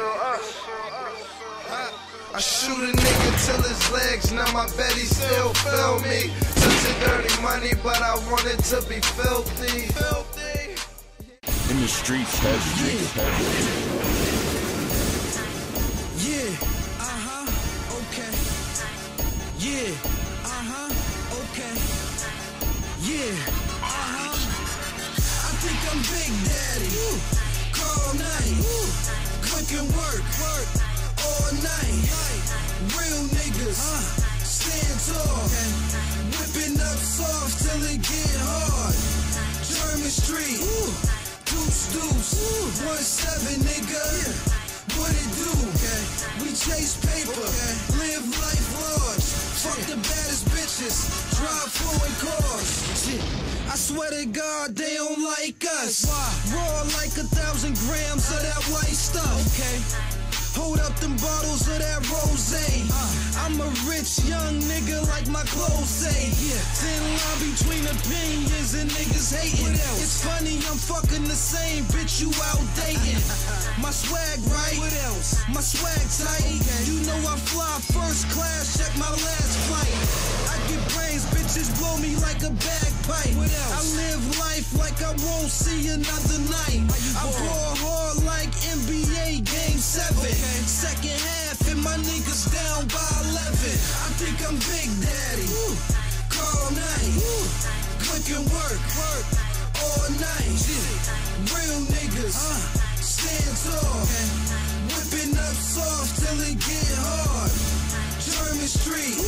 I shoot a nigga till his legs numb, I bet he still feel me. Such a dirty money, but I want it to be filthy. In the streets, heavy. Yeah, okay. Yeah, okay. Yeah, I think I'm Big Daddy. Call night. Click and work all night. Real niggas stand tall. Whipping up soft till it get hard. German Street. Deuce, 1-7, nigga. What it do? We chase paper, live life large. Fuck the baddest bitches, drive foreign cars. Shit, I swear to God they don't like us. Why? Raw like 1,000 grams of that white stuff. Okay. Hold up them bottles of that rosé. I'm a rich young nigga like my clothes say. Thin line between opinions and niggas hating. It's funny I'm fucking the same bitch you out dating. My swag right, what else? My swag tight. You know I fly first class, check my last flight. I get brains, bitches blow me like a bagpipe. I live life like I won't see another night. I ball hard like NBA Game 7. Second half and my niggas down by 11. I think I'm Big Daddy. Call night. Click and work all night. Real niggas stand tall. Whipping up soft till it get hard. German Street.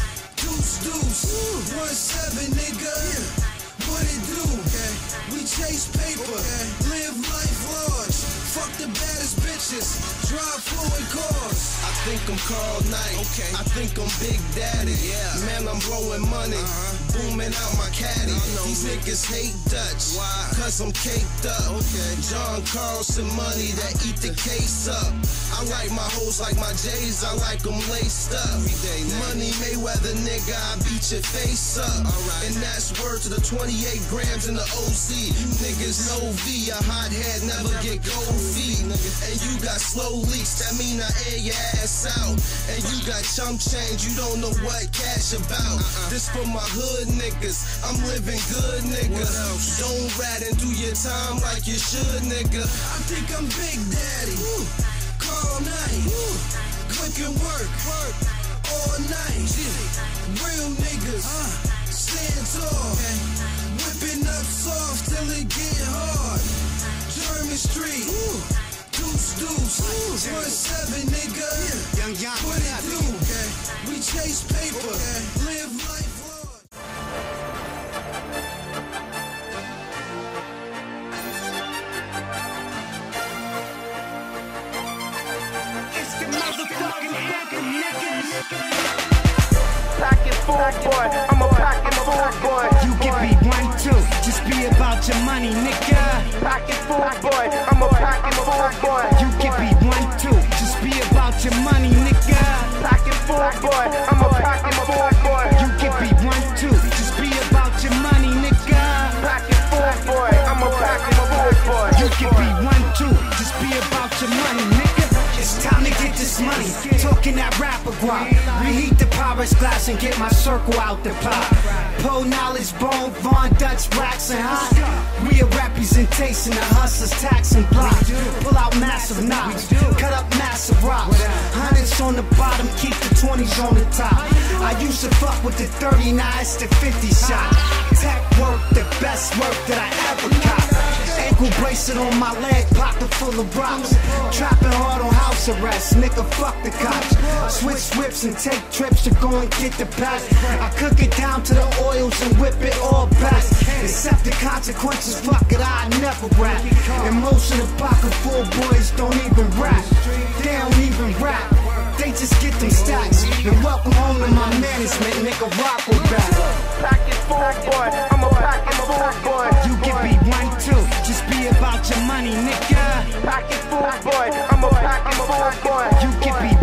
Deuce, 1-7, nigga. What it do? We chase paper, live life large. Fuck the baddest bitches, drive fluid cars. I think I'm Carl Knight, I think I'm Big Daddy. Man, I'm blowing money, booming out my caddy. These niggas hate Dutch, cause I'm caked up. John Carlson money that eat the case up. I like my hoes like my J's, I like them laced up. Money Mayweather, nigga, I beat your face up. And that's word to the 28 grams in the OZ. Niggas know V, a hot head, never get cold feet. And you got slow leaks, that mean I air your ass out. And you got chump change, you don't know what cash about. This for my hood niggas, I'm living good, nigga. Don't rat and do your time like you should, nigga. I think I'm Big Daddy. Call night. Click and work all night. Real niggas stand tall. Whipping up soft till it get hard. German Street. Deuce, 1-7, nigga. What it do? We chase paper, live life large. It's the motherfucking niggas. Packing food, boy. I'm a packing food, boy. You give me 1, 2, just be about your money, nigga. Packing food, boy. I'm a packing food, boy. You give me 1, 2, just be about your money, nigga. Packing food, boy. I'm a packing food, boy. You give me 1, 2, just be about your money, nigga. Packing food, boy. I'm a packing food, boy. You give me 1, 2, just be about your money, nigga. It's time to get this money, talking that rapper guap. Reheat the Paris glass and get my circle out the pot. Pole knowledge, bone, Von Dutch, racks and hot. We a representation of hustlers, tax and block. Pull out massive knowledge, cut up massive rocks. Hundreds on the bottom, keep the 20s on the top. I used to fuck with the 39s to 50 shot. Tech work, the best work that I ever got. Ankle bracelet on my leg, pocket full of rocks. Trapping hard on house arrest, nigga, fuck the cops. Switch whips and take trips to go and get the pack. I cook it down to the oils and whip it all back. Accept the consequences, fuck it, I never rap. And most of the pocket full boys don't even rap. They don't even rap, they just get them stacks. And welcome home to my management, nigga, rock with back. Packing food, boy. I'm a packing food, boy. You give me 1, 2, just be about your money, nigga. Packing food, boy. I'm a packing food, boy. You give me